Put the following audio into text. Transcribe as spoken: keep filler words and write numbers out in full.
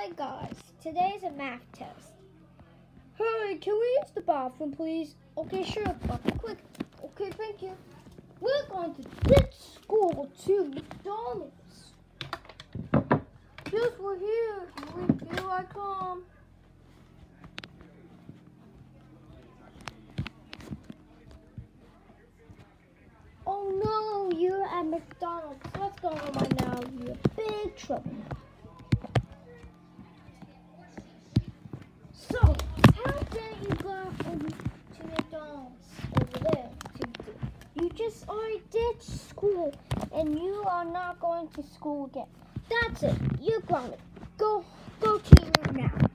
Hi guys, today's a math test. Hey, can we use the bathroom please? Okay, sure, but quick. Okay, thank you. We're going to ditch school to McDonald's. Yes, we're here. Here I come. Oh no, you're at McDonald's. What's going on right now? You're in big trouble. So, how did you go to McDonald's over there? To do? You just already did school, and you are not going to school again. That's it. You're grounded. Go, go to your room now.